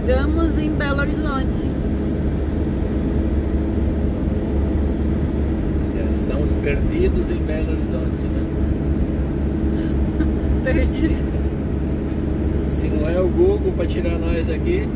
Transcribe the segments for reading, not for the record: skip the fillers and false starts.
Chegamos em Belo Horizonte. Já estamos perdidos em Belo Horizonte, né? Perdido. Se não é o Google para tirar nós daqui.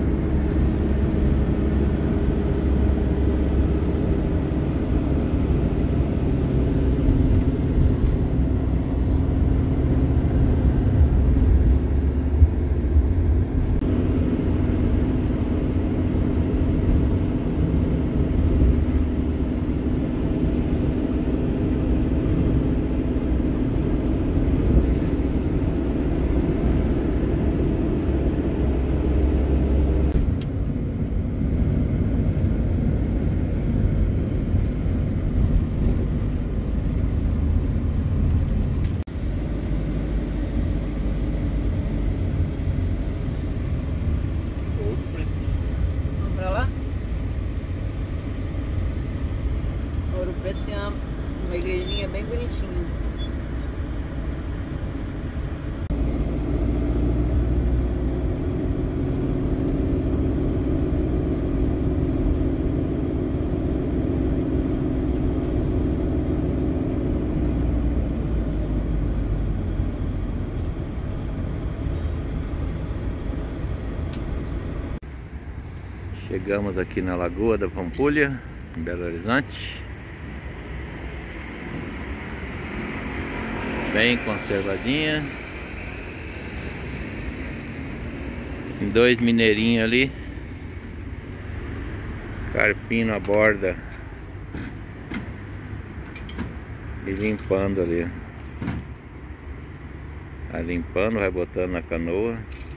Vamos pra lá? Ouro Preto tem uma igrejinha bem bonitinha. Chegamos aqui na Lagoa da Pampulha, em Belo Horizonte. Bem conservadinha. Tem dois mineirinhos ali, carpindo a borda e limpando ali. Vai limpando, vai botando na canoa.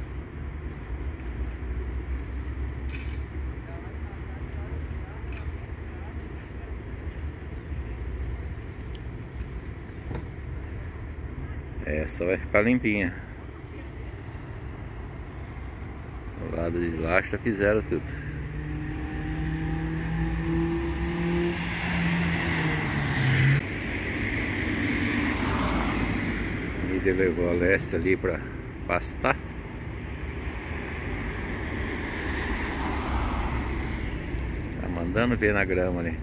Essa vai ficar limpinha. Do lado de lá já fizeram tudo. A Lídia levou a Alessia ali pra pastar. Tá mandando ver na grama ali.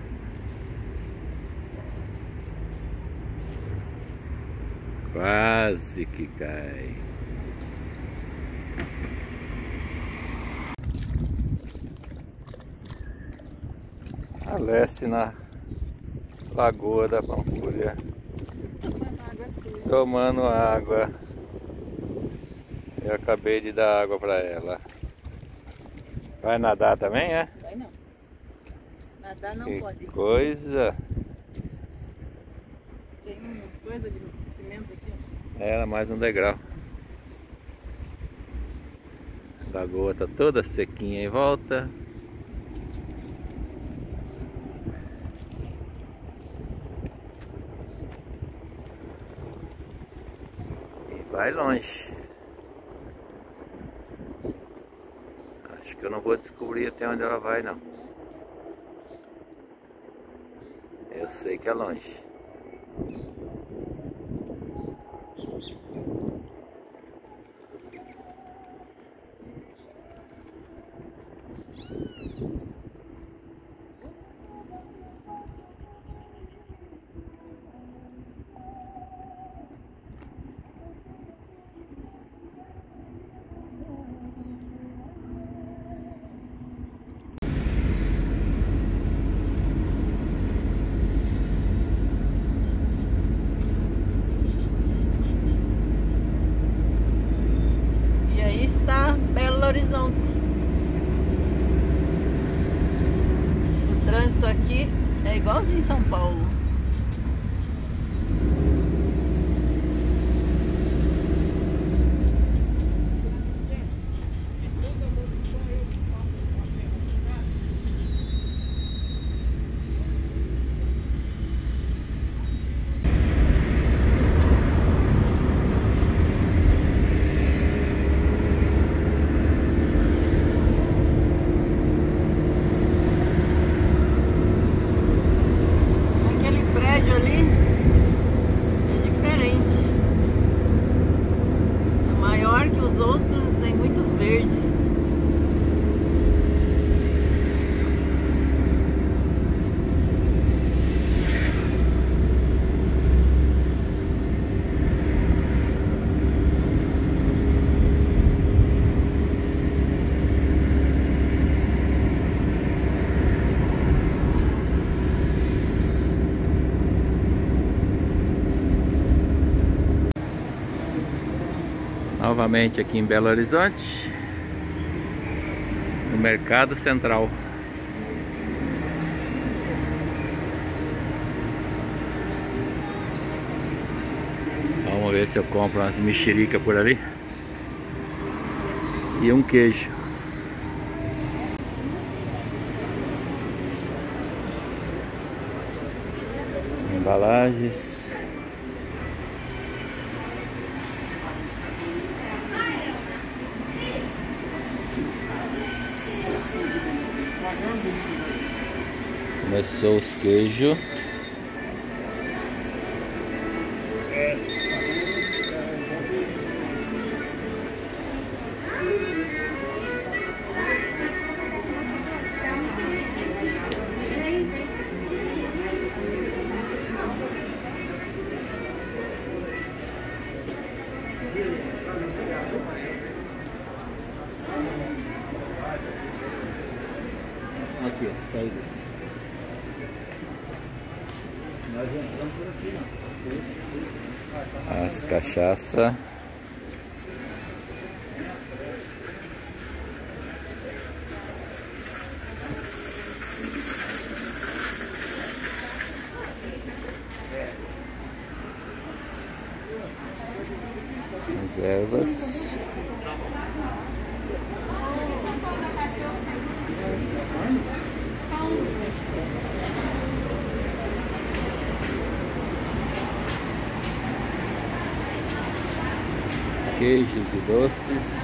Quase que cai. Alessia na Lagoa da Pampulha, tomando água. Eu acabei de dar água para ela. Vai nadar também, é? Vai não. Nadar não Que pode. coisa. Tem uma coisa de cimento aqui. Era mais um degrau. A lagoa tá toda sequinha em volta. E vai longe. Acho que eu não vou descobrir até onde ela vai, não. Eu sei que é longe. Novamente aqui em Belo Horizonte, no Mercado Central. Vamos ver se eu compro umas mexericas por ali e um queijo. Embalagens. Começou os queijos. Aqui, ó, saída. Nós entramos por aqui, ó. As cachaça. As ervas. Queijos e doces.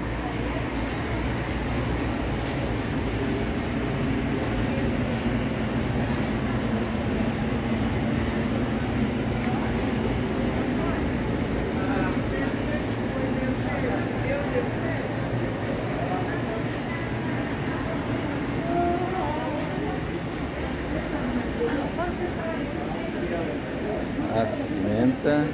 As pimenta.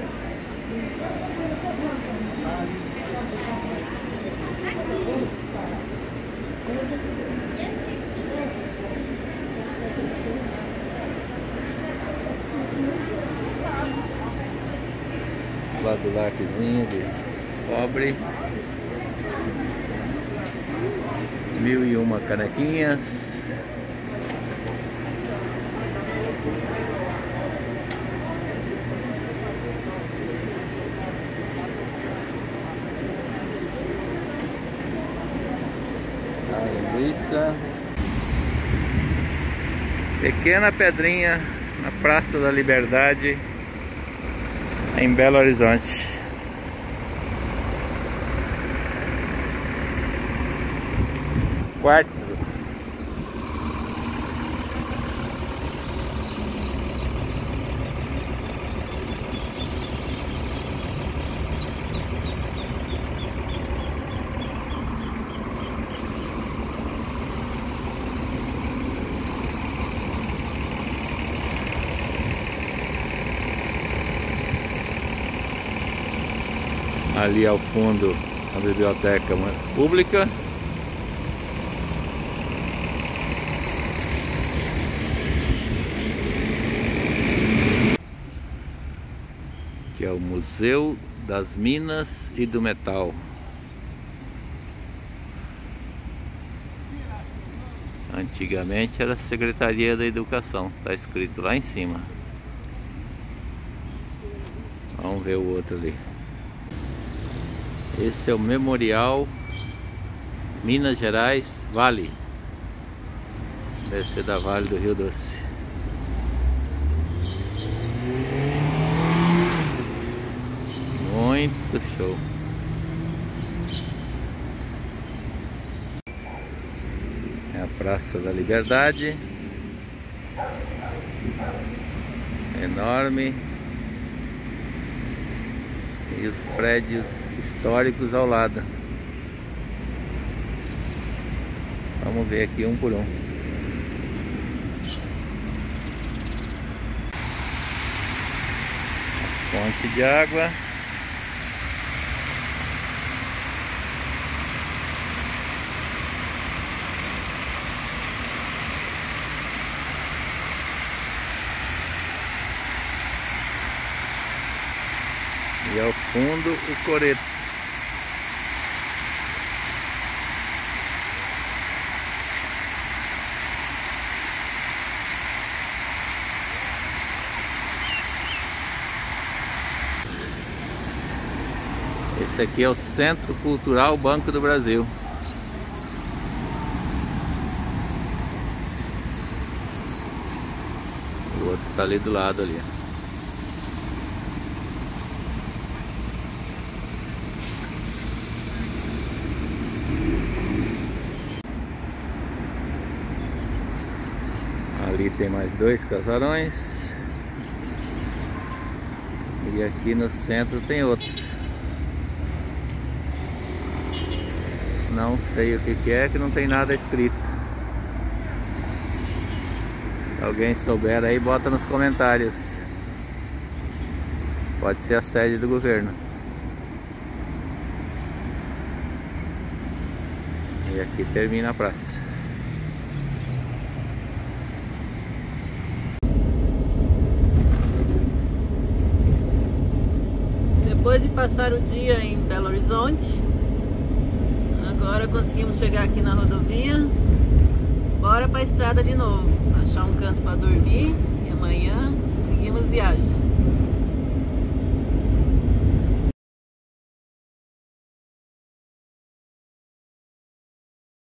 Lá do laquezinho de cobre. 1001 canequinhas. A linguiça. Pequena Pedrinha na Praça da Liberdade, em Belo Horizonte. Quartzo. Ali ao fundo a biblioteca pública. Que é o Museu das Minas e do Metal. Antigamente era a Secretaria da Educação, está escrito lá em cima. Vamos ver o outro ali. Esse é o Memorial Minas Gerais Vale. Deve ser da Vale do Rio Doce. Muito show. É a Praça da Liberdade. Enorme. E os prédios históricos ao lado. Vamos ver aqui um por um. Fonte de água. E ao fundo o coreto. Esse aqui é o Centro Cultural Banco do Brasil. O outro tá ali do lado ali. Ali tem mais 2 casarões. E aqui no centro tem outro. Não sei o que é, que não tem nada escrito. Se alguém souber aí, bota nos comentários. Pode ser a sede do governo. E aqui termina a praça. Depois de passar o dia em Belo Horizonte, agora conseguimos chegar aqui na rodovia. Bora para a estrada de novo, achar um canto para dormir e amanhã seguimos viagem.